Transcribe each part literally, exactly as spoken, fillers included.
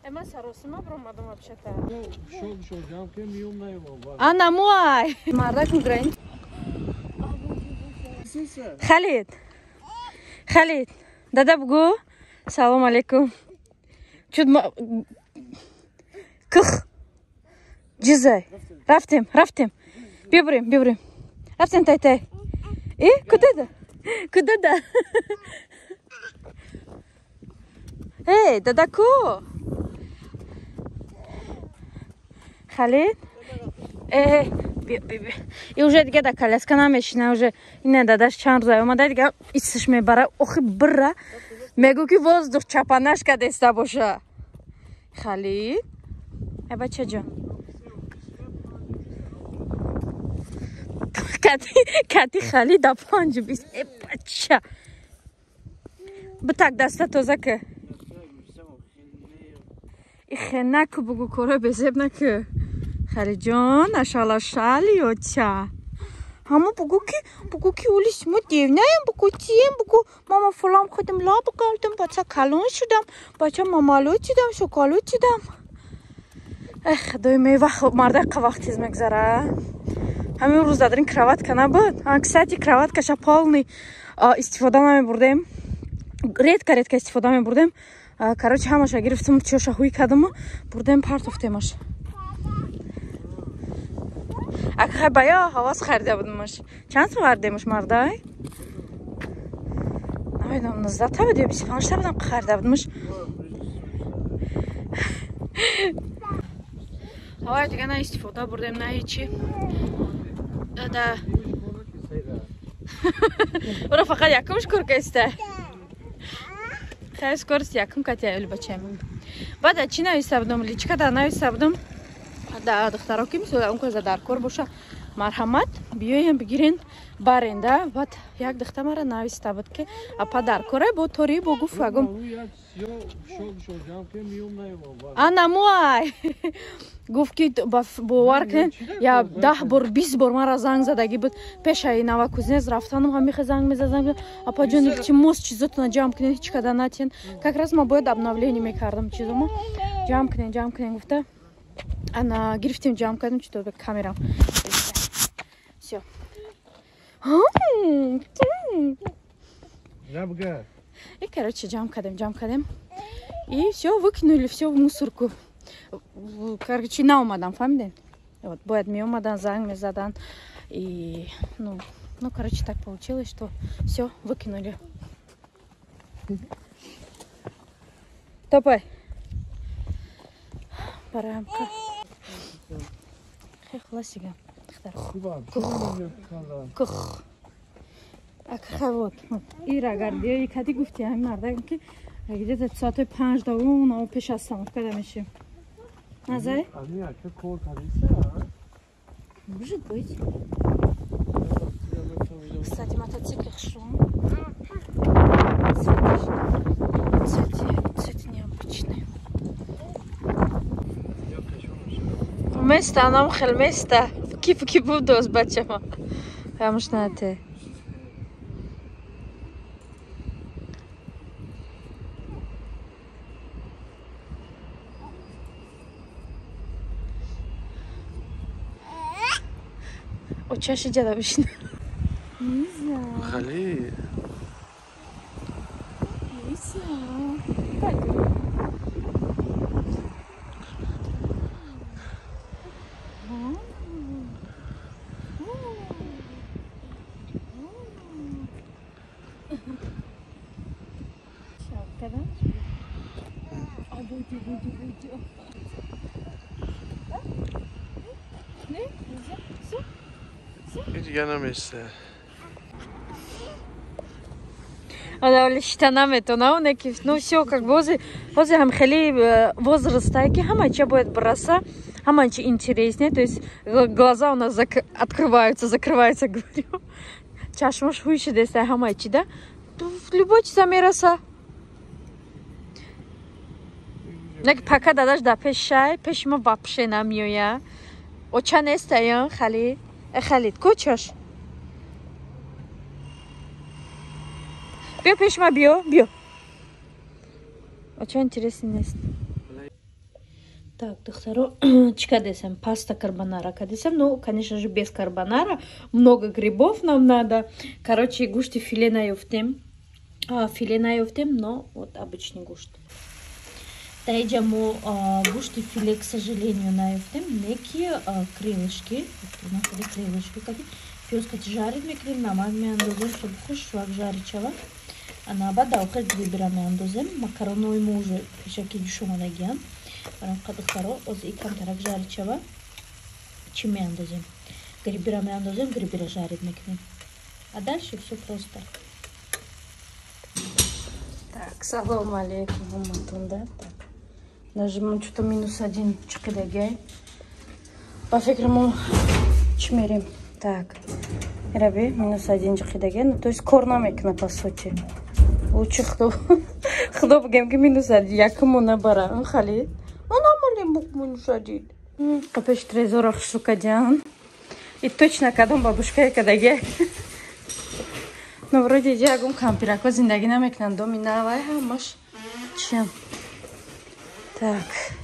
Эма саросима промадам вообще-то. Шо, шо, жамке миум наевам. Ана муай. Мардак миграйн. Халид. Халид. Дада бугу. Салом алейкум. Чуд кх. Джизай. Рафтим, рафтим. Бибрим, бибрим. Рафтим тай-тай. И куда да? Куда да? Эй, дада ку. Халид. Эй, би-би-би. И уже где-то коляска намешана, уже не дадаш чанд зай. Омадай дига исиш мебара. Охи бра. Мегу ки воздух чапанашка деста боша. Халид. Э, бача ҷон. Кати, кати Халид да панҷ бис. Э, бача. Битак даста тоза ки. И хена ку бугу кора безеб наку. Халид ҷон, ашала шали оча. Ҳама бугу ки, бугу ки улис мо девнаем, бугу тием, бугу мама фулам ходим ла букалтам, бача калон шудам, бача мамалут шудам, шоколад шудам. Эх, худой мева мардақа вақтиз мегзара. Ҳамин рӯз дар ин кроватка набуд. А, кстати, кроваткаша полный истифода намебурдем. Редка редка истифода мебурдем. Короче, ҳамаша гирифтам, чоша ҳуй кардам, бурдем партофтемаш. Акхай бая ҳавас харида будимаш. Чанд сом хардемаш мардай? Намедонам, нуздаҳта буд ё бису панҷта будам харида будимаш. Ҳавай дига на истифода бурдем, на ҳечи. Да. Ура фақат якум шкурка иста. Хай скорость якум катя юли бачаем. Бада чи нависта будам, личка да нависта будам. Да, духтаро ки мисола он коза дар кор боша. Марҳамат, биёем бигирин барен да. Бад як духта мара нависта буд ки апа дар коре бо тори бо гуф агум. Ана муай. Гуфт ки бовар кунед, я даҳ бор бист бор мара занг задаги буд. Пешаи Новокузнец рафтанам, ҳамихе занг мезадам. Апа ҷон, чи мост чизотуна ҷамъ кунед, ҳеч када натиен. Как раз ма бояд обновление мекардам чизомо. Ҷамъ кунед, ҷамъ кунед гуфта. Ана гирифтем ҷамъ кардем, чутор бе камерам. Всё. Жабга. И короче, ҷамъ кардем, ҷамъ кардем. И всё выкинули всё в мусорку. Короче, наомадам, фаҳмидем? Вот, бояд меомадан, занг мезадан. И, ну, ну, короче, так получилось, что всё выкинули. Топай. Парамка. Хехласига. Кух. Акха вот. Ира гардия, и кади гуфти ҳамин марда ки где-то соати панҷ давум на пеш аз остановка мешим. Назай? Ами ака кор кардиса? Может быть. Кстати, мотоцикл шел. Цветы, цветы необычные. Место, нам хел место. Кипки буду с бачама. Потому что это. О, чаще деда обычно. Не знаю. Хали. Не знаю. Пойдем. Когда? А буди, буди, буди. Не? Нельзя? Все? Иди я на месте. Оля штанами то на уныки, ну все как возле возле хамхели возраста, ки хамача будет браса, хамача интереснее, то есть глаза у нас зак... открываются, закрываются, говорю. Чашмаш хуйши десай хамачи, да? Любой замераса. Нэг пока дадаш да пешай, пешма вообще намёя. Оча нестаён, Халид. Э, Халид, кучаш? Био пешма, био, био. Оча интересный нест. Так, духтаро, чика десем, паста карбонара кадесем, ну, конечно же, без карбонара, много грибов нам надо. Короче, гушти филе наёфтем, а, филе наёфтем, но вот обычный гушт. Тайджа мо гушти филе, к сожалению, наёфтем, неки крылышки, крылышки, как пёска жарит мекрим, намаз ме андозем, чтобы хуш швак жаричава. Ана бада охер грибира ме андозем, макароной мо уже пешаки душома дагиан. Духтаро, оз икам тарак жаричава, чим ме андозем. Грибира ме андозем, грибира жарит мекрим. А дальше все просто. Так, салам алейкум, маматунда. Нажимаем что-то минус один чекидеге. По фикрому чмерим. Так, раби минус один чекидеге. Ну, то есть корнамекна по сути. Лучше хто хто бгемки минус один. Якому набара. Он хали. Он амалим бук минус один. Опять трезорах шукадян. И точно кадом бабушка кадеге. Ну, вроде ягум кампирако зиндаги намекнан доминавай хамаш. Чем? Так.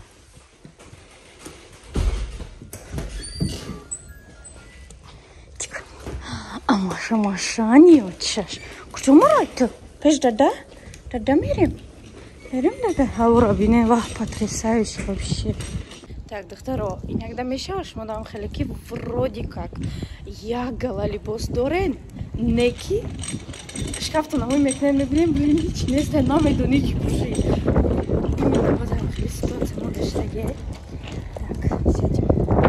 Тихо. А Маша, Маша, не учишь. Кто марать-то? Пеш да-да? Да-да, мирим? Мирим, да-да? Аура, бine, вах, потрясающе вообще. Так, докторо, иногда мешаешь, мадам Халики, вроде как. Я галалибос дорен, неки. Шкафту на мой мекнем не блин, блин, нич, не знаю, нам иду нич пуши. Именно вот эта ситуация, вот что я. Так, сядем.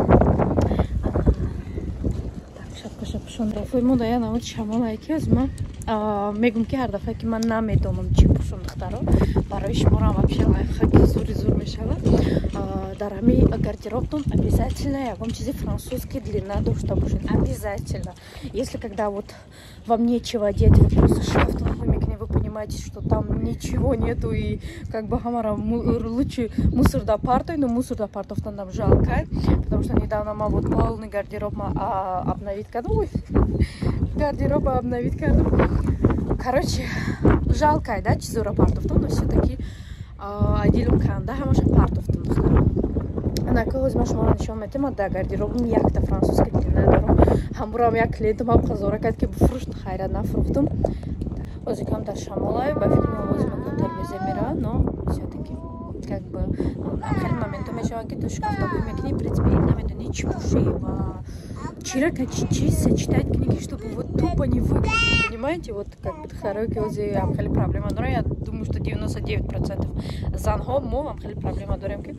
Так, шапка, шапка, шонда. Фой мода я научу шамала эки азма. Мегум ки ҳар дафъа ки ман намедонам чӣ пӯшам духтаро барои шуморам вообще лайфхаки зури зур мешавад. Дар ҳамин гардеробтон обязательно ягон чизи французский длина дошта бошед. Обязательно. Если когда вот вам нечего одеть, вы просто шкаф вымекни, вы понимаете, что там ничего нету и как бы хамара лучше мусор да партой, но мусор да партов нам жалко, потому что недавно ма вот полный гардероб ма обновить каду. Гардероб обновить каду. Короче, жалко, да, чизура партов, но все-таки отделим кан, да, хамаша партов там. На кого возьмешь мало ничего метем, да, гардероб не як-то французский длина даром. Хамбурам як клиентам ам хазора кадки буфруш на хайра на фруктом. Озикам да шамалай, бафиким возьмем на термиземира, но все-таки как бы ахир моментом еще аки то шкаф такой мекни, в принципе, нам это не чепушева. Чирака чичи сочетать книги, чтобы вот тупо не выглядеть, понимаете? Вот как бы хароки ози амхали проблема дора. Я думаю, что девяносто девять процентов занго мо амхали проблема доремки.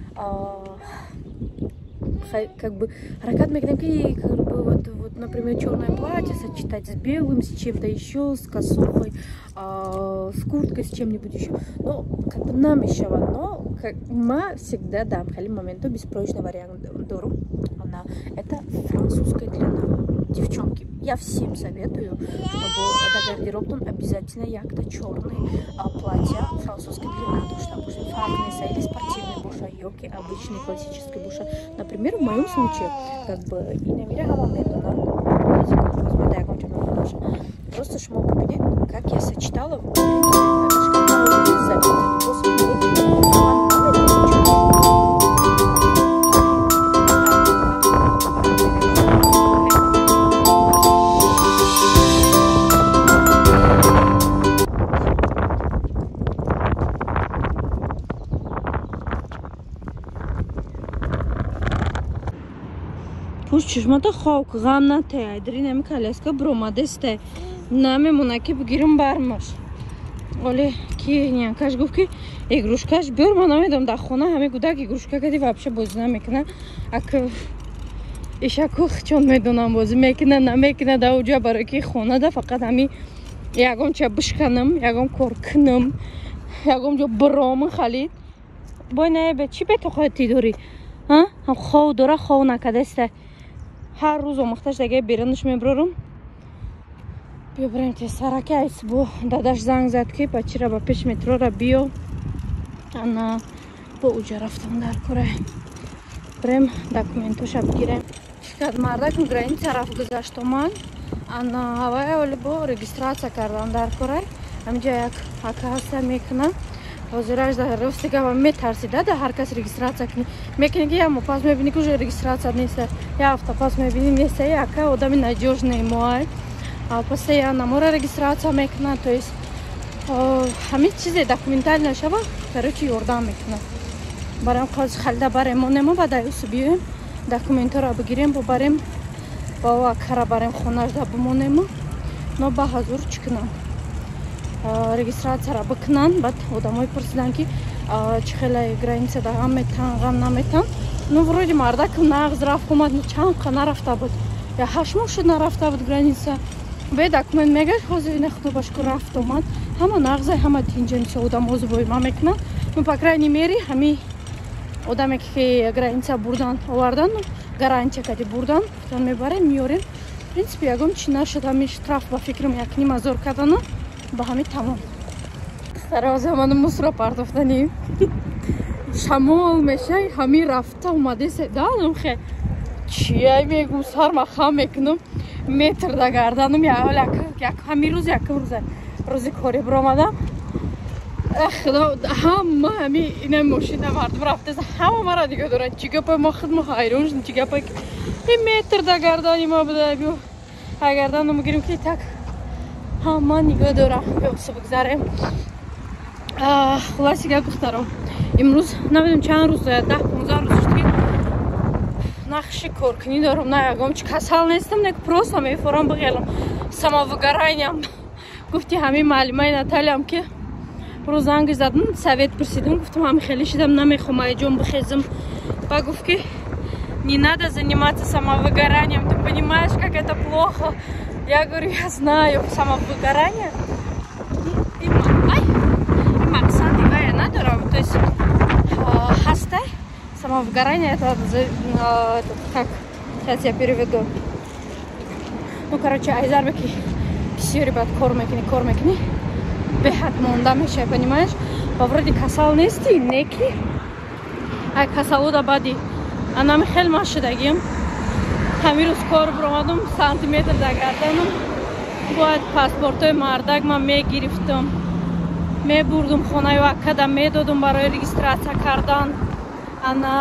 Как бы ракат мекнемки, как бы вот, вот, например, черное платье сочетать с белым, с чем-то еще, с косухой, а, с курткой, с чем-нибудь еще. Ну, как бы нам еще но как ма всегда да, в халим моменту беспрочный вариант дору. Она это французская длина. Девчонки, я всем советую, чтобы до гардеробтон обязательно як-то черные а, платья французской длины, потому что обычно фаркные или спортивные буша, йоки, обычные классические буша. Например, в моем случае, как бы, и не меря просто шмо победить, как я сочетала в чешмата хок гам нате айдри нами калеска бромадесте нами мунаки бгирим бармаш оле ки нянкаш гуфт ки игрушкаш бёр ма намедам дар хона ҳаме гудак игрушка кади вообще бозӣ намекунад ак ишаку чон медонам бозӣ мекунад намекунад дар уҷа барои ки хонада фақат ҳами ягон ча бишканам ягон кор кунам ягон ҷо биром халид бой наебе чӣ бетоқати дорӣ ҳам хов дора хов накадесте ҳар рӯз омӯхташ дагар беранаш меброрам биёбарем тесараки айс бо дадаш занг зад ки бачира ба пеш метрора биё ана бо уҷа рафтам дар кора брем документоша бигирем шикат мардакм граин тараф гузаштоман ана ҳавае оли бо регистратсия кардам дар кора ҳамҷа як ака ҳаста мекунам озираш да рости гава метарсида да ҳар кас регистрация кунӣ мекунӣ ки ямо пас мебинӣ ки уже регистрация неста я ҳафта пас мебинӣ неста яка одами надёжный моай а пас я намора регистрация мекунад то есть ҳамин чизе документально шава короче ёрдам мекунад барам қози халда баремонемо ба даюсу биёем документора бигирем бобарем ба акара барем хонажда бимонему но ба ҳазур чӣ кунам регистрацияра бикунанд баъд одамои пурсидан ки чӣ хеле границада ғам метан ғам наметан ну вроде мардакам нағз рафт омад чанд қа нарафта буд я ҳашт моҳ шуд нарафта буд граница бе документ мегӯяд ҳозир ина худо ба шукр рафт омад ҳама нағза ҳама тинҷаниса одам озбои ма мекунанд ну по крайней мере ҳами одаме ки граница бурдан овардан гарантия кади бурдан гуфтан мебарем миёрем в принципе ягон чӣ нашуд ҳами штраф ба фикрам як ним ҳазор кардана ба ҳами тамом саровзаману мусро партофтанем шамол мешай ҳами рафта омадесе далам хе чия мегӯ сарма хам мекунам метр да гарданам як ҳами рӯз якум рӯза рӯзи коре биромадам худо ҳама ҳами ина мошина мардум рафтаса ҳама мара дига дорад чӣ гапа ма худ ма ҳайрон шудем чӣ гапа ин метр да гардани ма буда биё гарданам мегирем ки так ҳама нигоҳ дора ёсо бигзарем хулоси гап духтаром имрӯз намедонам чанд рӯз даҳ понздаҳ рӯз шуд ки нақши коркунӣ дорам на ягон чӣ касал нестам не просто мефорам бигелам самовыгораниям гуфти ҳамин маълимаи наталиям ки рӯз занги задам совет пурсидам гуфтам ҳами хеле шидам намехоҳам айҷон бихезам ба гуфт ки не надо заниматься самовыгоранием ты понимаешь как это плохо я говорю я знаю самовыгорание и мақсад дига я надорам то есть ҳастай самовыгорание это как сейчас я переведу ну короче айзарбеки бисёри бад кор мекунӣ кор мекунӣ беҳад монда мешавӣ понимаешь ва вроде касал нестӣ не ки ай касалуда баъди анами хел ма шудагиам ҳамин рӯз кор биромадам сантиметр да гарданам бояд паспортои мардак ман мегирифтам мебурдум хонаи вакада медодум барои регистратсия кардан ана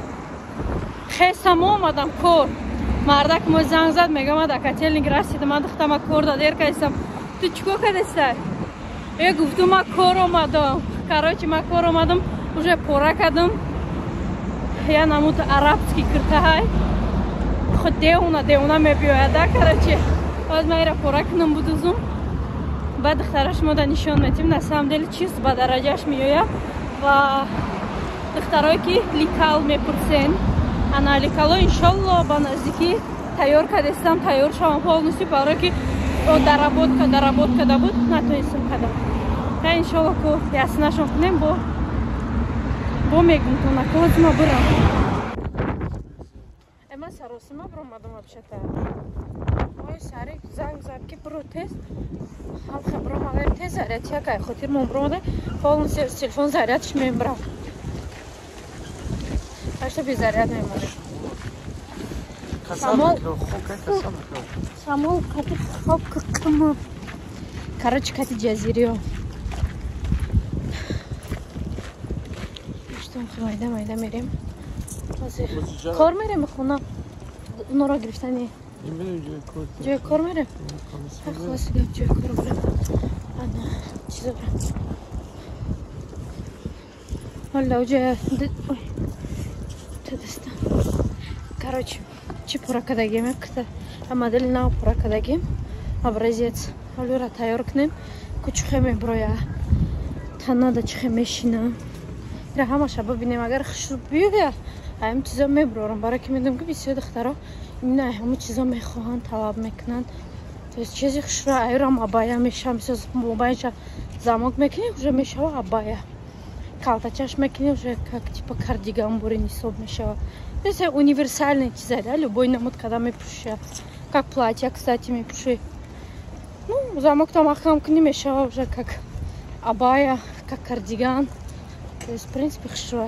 хесам омадам кор мардак мо занг зад мегам ма да котельник расидам ман духтама кор да дер кардистам ту чӣ кор кардистай е гуфтум ма кор омадам короче ма кор омадам уже пора кардам я намуд арабский киртаҳай худ деуна деуна мебиёяда короче боз ма ира пора кунам будузум баъд духтараш мо да нишон метим на самом деле чист ба дараҷаш меояд ва духтарое ки ликал мепурсен ана ликало иншолло ба наздикӣ тайёр кардистам тайёр шавам полностью барое ки доработка доработка да буд натоистам кардам я иншолло ку яснашон кунем бо бо мегум то накозима бирам эма саросима биромадам вообще-то ой сари занг зад ки биро тез ҳамха биромадаем тез зарядчия кай хотир мон биромадаем полностью телефон зарядш мебирам ашта безаряд мемонем самол самол кати хоб киқимам короче кати ҷазириё майда майда мерем кор мерем хона унора гирифтани ҷои кор мерем хулоси гап ҷои кор мерем ана чиза берам ҳолла уҷа ой тадастам короче чӣ пора кардагием якта модели нав пора кардагием образец ҳолура тайёр кунем ку чӯхе мебироя танада чӯхе мешинам ира ҳамаша бибинем агар хушруб биёяд ҳамин чизо мебирорам барое ки медонам ки бисёр духтаро ина ҳамин чизо мехоҳанд талаб мекунанд то есть чизи хушро айрам абая мешавам мисол мобайша замок мекунем уже мешава абая калтачаш мекунем уже как типа кардиган бори нисоб мешава то есть универсальный чиза да любой намуд када мепушия как платья кстати мепуши ну замок там ахам куни мешава уже как абая как кардиган то есть в принципе хушро